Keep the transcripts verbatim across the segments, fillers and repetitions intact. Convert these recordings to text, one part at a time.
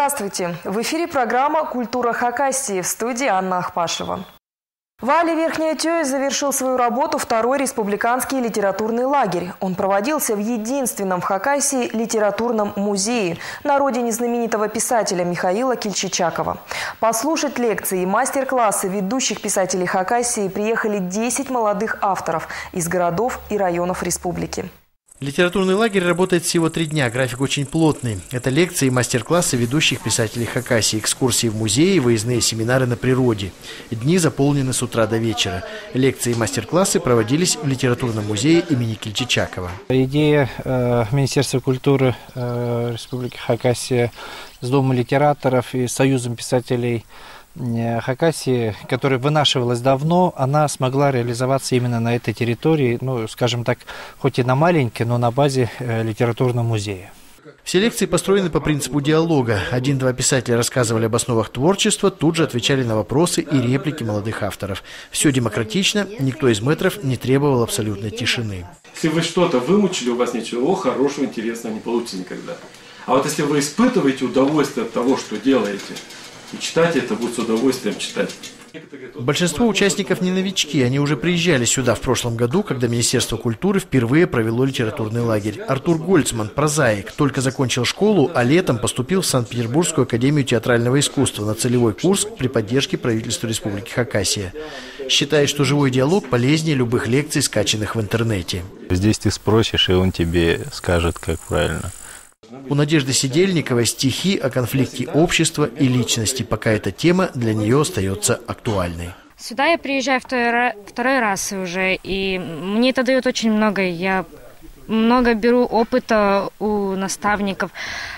Здравствуйте! В эфире программа «Культура Хакасии», в студии Анна Ахпашева. В Али Верхняя Тёй завершил свою работу второй республиканский литературный лагерь. Он проводился в единственном в Хакасии литературном музее на родине знаменитого писателя Михаила Кельчичакова. Послушать лекции и мастер-классы ведущих писателей Хакасии приехали десять молодых авторов из городов и районов республики. Литературный лагерь работает всего три дня, график очень плотный. Это лекции и мастер-классы ведущих писателей Хакасии, экскурсии в музеи, выездные семинары на природе. Дни заполнены с утра до вечера. Лекции и мастер-классы проводились в литературном музее имени Кельчичакова. Идея э, Министерства культуры э, Республики Хакасия с Домом литераторов и Союзом писателей Хакасии, которая вынашивалась давно, она смогла реализоваться именно на этой территории, ну, скажем так, хоть и на маленькой, но на базе э, литературного музея. Все лекции построены по принципу диалога. Один-два писателя рассказывали об основах творчества, тут же отвечали на вопросы и реплики молодых авторов. Все демократично, никто из мэтров не требовал абсолютной тишины. Если вы что-то вымучили, у вас ничего хорошего, интересного не получится никогда. А вот если вы испытываете удовольствие от того, что делаете, и читать это будет с удовольствием читать. Большинство участников не новички. Они уже приезжали сюда в прошлом году, когда Министерство культуры впервые провело литературный лагерь. Артур Гольцман, прозаик, только закончил школу, а летом поступил в Санкт-Петербургскую академию театрального искусства на целевой курс при поддержке правительства Республики Хакасия. Считает, что живой диалог полезнее любых лекций, скачанных в интернете. Здесь ты спросишь, и он тебе скажет, как правильно. У Надежды Сидельниковой стихи о конфликте общества и личности, пока эта тема для нее остается актуальной. Сюда я приезжаю второй, второй раз уже, и мне это дает очень много. Я много беру опыта у наставников,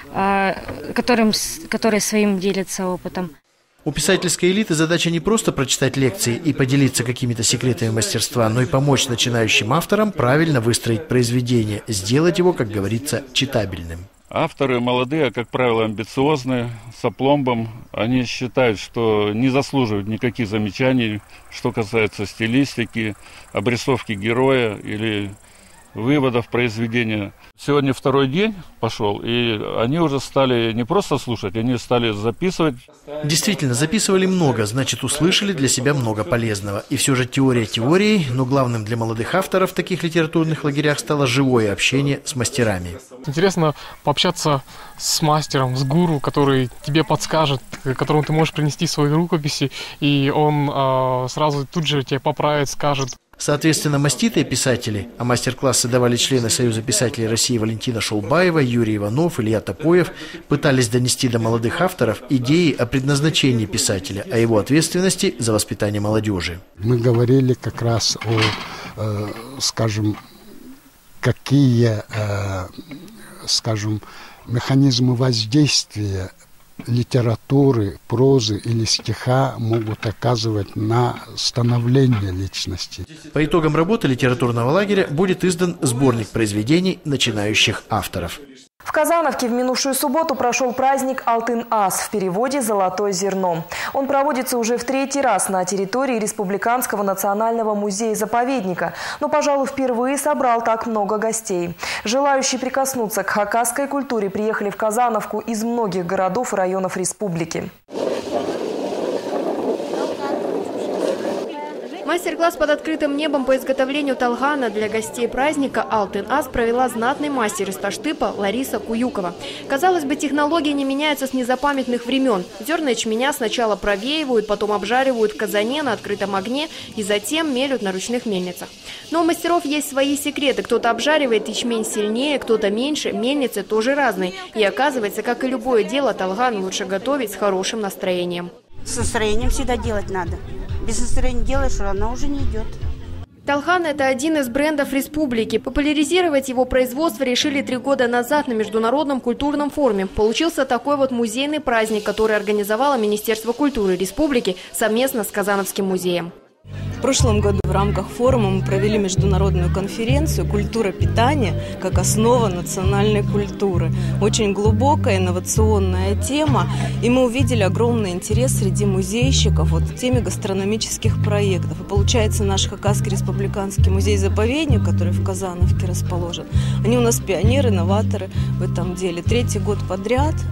которым, которые своим делятся опытом. У писательской элиты задача не просто прочитать лекции и поделиться какими-то секретами мастерства, но и помочь начинающим авторам правильно выстроить произведение, сделать его, как говорится, читабельным. Авторы молодые, как правило, амбициозные, с опломбом. Они считают, что не заслуживают никаких замечаний, что касается стилистики, обрисовки героя или выводов произведения. Сегодня второй день пошел, и они уже стали не просто слушать, они стали записывать. Действительно, записывали много, значит, услышали для себя много полезного. И все же теория теорией, но главным для молодых авторов в таких литературных лагерях стало живое общение с мастерами. Интересно пообщаться с мастером, с гуру, который тебе подскажет, которому ты можешь принести свои рукописи, и он э, сразу тут же тебе поправит, скажет. Соответственно, маститые писатели, а мастер-классы давали члены Союза писателей России Валентина Шаубаева, Юрий Иванов, Илья Топоев, пытались донести до молодых авторов идеи о предназначении писателя, о его ответственности за воспитание молодежи. Мы говорили как раз о, э, скажем, какие, э, скажем, механизмы воздействия литературы, прозы или стиха могут оказывать на становление личности. По итогам работы литературного лагеря будет издан сборник произведений начинающих авторов. В Казановке в минувшую субботу прошел праздник Алтын-ас, в переводе «Золотое зерно». Он проводится уже в третий раз на территории Республиканского национального музея-заповедника, но, пожалуй, впервые собрал так много гостей. Желающие прикоснуться к хакасской культуре приехали в Казановку из многих городов и районов республики. Мастер-класс под открытым небом по изготовлению талгана для гостей праздника Алтын-ас провела знатный мастер из Таштыпа Лариса Куюкова. Казалось бы, технологии не меняются с незапамятных времен. Зерна ячменя сначала провеивают, потом обжаривают в казане на открытом огне и затем мелют на ручных мельницах. Но у мастеров есть свои секреты. Кто-то обжаривает ячмень сильнее, кто-то меньше. Мельницы тоже разные. И оказывается, как и любое дело, талган лучше готовить с хорошим настроением. С настроением всегда делать надо. Без настроения делаешь, она уже не идет. Талган – это один из брендов республики. Популяризировать его производство решили три года назад на Международном культурном форуме. Получился такой вот музейный праздник, который организовало Министерство культуры республики совместно с Казановским музеем. В прошлом году в рамках форума мы провели международную конференцию «Культура питания как основа национальной культуры». Очень глубокая, инновационная тема, и мы увидели огромный интерес среди музейщиков вот, в теме гастрономических проектов. И получается, наш Хакасский республиканский музей-заповедник, который в Казановке расположен, они у нас пионеры, новаторы в этом деле. Третий год подряд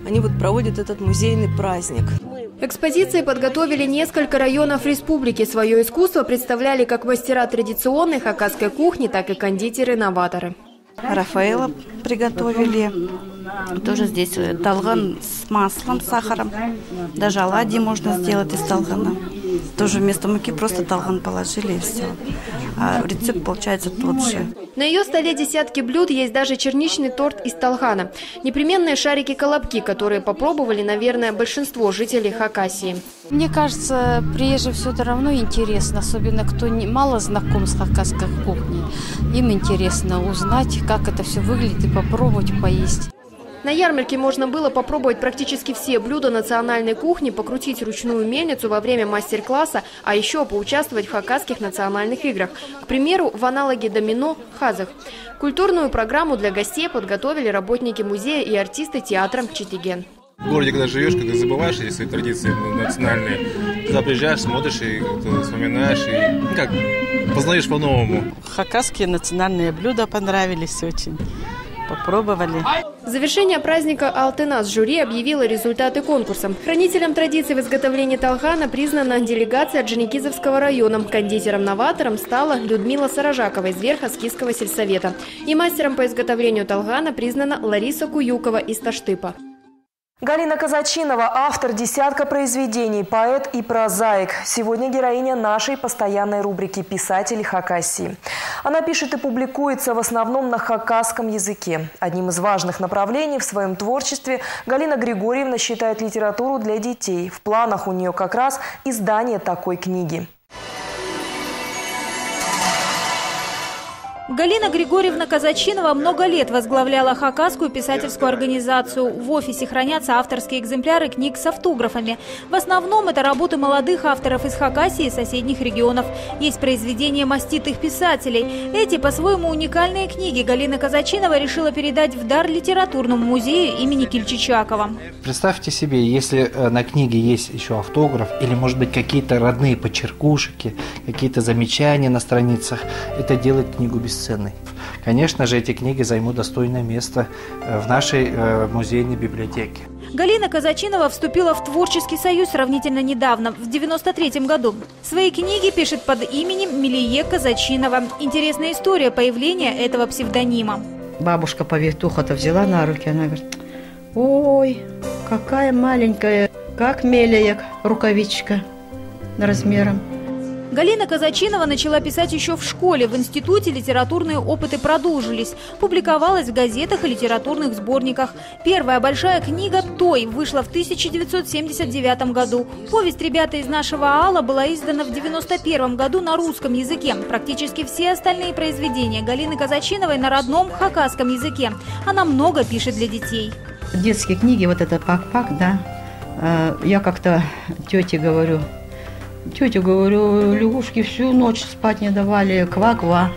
они вот проводят этот музейный праздник. Экспозиции подготовили несколько районов республики. Свое искусство представляли как мастера традиционной хакасской кухни, так и кондитеры-новаторы. Рафаэла приготовили. Тоже здесь талган с маслом, сахаром. Даже оладьи можно сделать из талгана. Тоже вместо муки просто талган положили и все. А рецепт получается тот же. На ее столе десятки блюд, есть даже черничный торт из талгана. Непременные шарики-колобки, которые попробовали, наверное, большинство жителей Хакасии. Мне кажется, прежде всего это равно интересно, особенно кто не, мало знаком с хакасской кухней. Им интересно узнать, как это все выглядит и попробовать поесть. На ярмарке можно было попробовать практически все блюда национальной кухни, покрутить ручную мельницу во время мастер-класса, а еще поучаствовать в хакасских национальных играх. К примеру, в аналоге домино – хазах. Культурную программу для гостей подготовили работники музея и артисты театра Читиген. В городе, когда живешь, когда забываешь эти свои традиции национальные, когда приезжаешь, смотришь и вспоминаешь, и ну, как, познаешь по-новому. Хакасские национальные блюда понравились очень. Попробовали. В завершение праздника Алтын-Ас жюри объявило результаты конкурса. Хранителем традиций в изготовлении талгана признана делегация Орджоникидзевского района. Кондитером-новатором стала Людмила Саражакова из Верхоскисского сельсовета. И мастером по изготовлению талгана признана Лариса Куюкова из Таштыпа. Галина Казачинова – автор десятка произведений, поэт и прозаик. Сегодня героиня нашей постоянной рубрики «Писатели Хакасии». Она пишет и публикуется в основном на хакасском языке. Одним из важных направлений в своем творчестве Галина Григорьевна считает литературу для детей. В планах у нее как раз издание такой книги. Галина Григорьевна Казачинова много лет возглавляла хакасскую писательскую организацию. В офисе хранятся авторские экземпляры книг с автографами. В основном это работы молодых авторов из Хакасии и соседних регионов. Есть произведения маститых писателей. Эти по-своему уникальные книги Галина Казачинова решила передать в дар литературному музею имени Кильчичакова. Представьте себе, если на книге есть еще автограф или, может быть, какие-то родные почеркушки, какие-то замечания на страницах, это делает книгу бесценной. Конечно же, эти книги займут достойное место в нашей музейной библиотеке. Галина Казачинова вступила в творческий союз сравнительно недавно, в девяносто третьем году. Свои книги пишет под именем Милие Казачинова. Интересная история появления этого псевдонима. Бабушка повитуха-то взяла на руки, она говорит: ой, какая маленькая, как мелеек, рукавичка размером. Галина Казачинова начала писать еще в школе. В институте литературные опыты продолжились. Публиковалась в газетах и литературных сборниках. Первая большая книга «Той» вышла в тысяча девятьсот семьдесят девятом году. Повесть «Ребята из нашего аала» была издана в девяносто первом году на русском языке. Практически все остальные произведения Галины Казачиновой на родном хакасском языке. Она много пишет для детей. Детские книги, вот это пак-пак, да. Я как-то тете говорю: тетя, говорю, лягушки всю ночь спать не давали, ква-ква.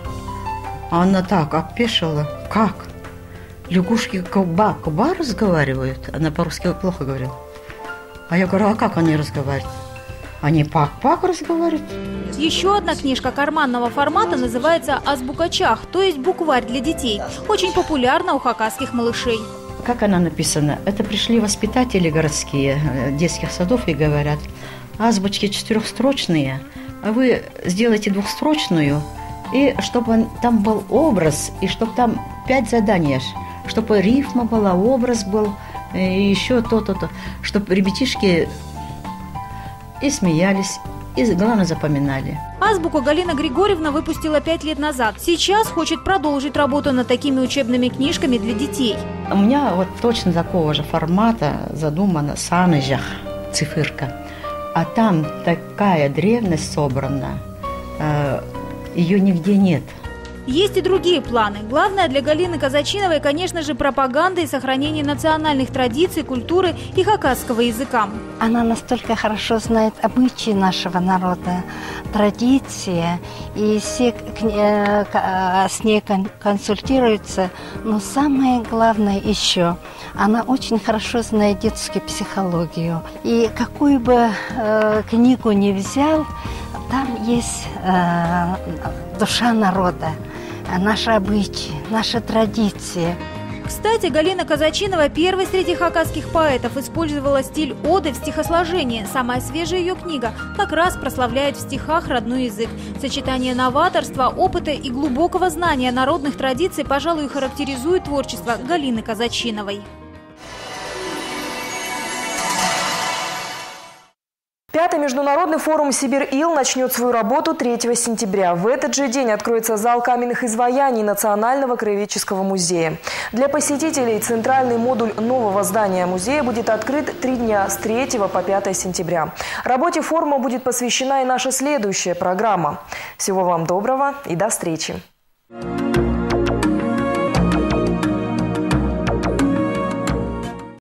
А она так опешила: как? Лягушки ква-ква разговаривают? Она по-русски плохо говорила. А я говорю: а как они разговаривают? Они пак-пак разговаривают. Еще одна книжка карманного формата называется «Азбука Чах», то есть букварь для детей. Очень популярна у хакасских малышей. Как она написана? Это пришли воспитатели городские детских садов и говорят: азбучки четырехстрочные, а вы сделайте двухстрочную, и чтобы там был образ, и чтобы там пять заданий, чтобы рифма была, образ был, и еще то-то-то, чтобы ребятишки и смеялись, и, главное, запоминали. Азбуку Галина Григорьевна выпустила пять лет назад. Сейчас хочет продолжить работу над такими учебными книжками для детей. У меня вот точно такого же формата задумана «Саныжах», циферка. А там такая древность собрана, э, ее нигде нет. Есть и другие планы. Главное для Галины Казачиновой, конечно же, пропаганда и сохранение национальных традиций, культуры и хакасского языка. Она настолько хорошо знает обычаи нашего народа, традиции, и все с ней консультируются. Но самое главное еще, она очень хорошо знает детскую психологию. И какую бы э, книгу ни взял, там есть э, душа народа, наши обычаи, наши традиции. Кстати, Галина Казачинова, первой среди хакасских поэтов, использовала стиль оды в стихосложении. Самая свежая ее книга как раз прославляет в стихах родной язык. Сочетание новаторства, опыта и глубокого знания народных традиций, пожалуй, характеризует творчество Галины Казачиновой. Пятый международный форум «Сибирь-Ил» начнет свою работу третьего сентября. В этот же день откроется зал каменных изваяний Национального краеведческого музея. Для посетителей центральный модуль нового здания музея будет открыт три дня с третьего по пятое сентября. Работе форума будет посвящена и наша следующая программа. Всего вам доброго и до встречи!